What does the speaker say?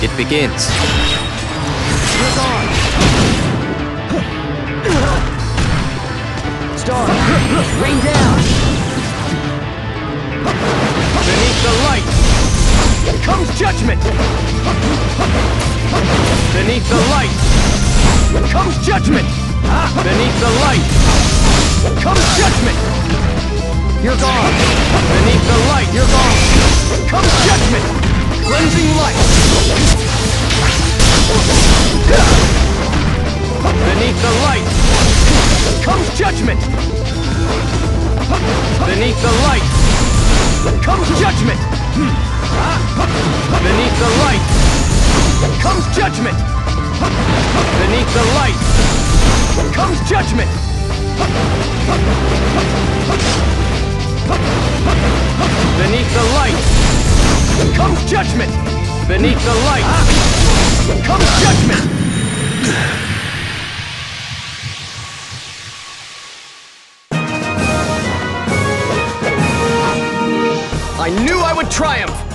It begins. You're gone. Star, rain down. Beneath the light comes judgment. Beneath the light comes judgment. Beneath the light comes judgment. You're gone. Beneath the light, you're gone. Comes judgment. Cleansing light. Beneath the light comes judgment. Beneath the light comes judgment. Beneath the light comes judgment. Beneath the light comes judgment. Beneath the light comes judgment. Beneath the light comes judgment. I knew I would triumph!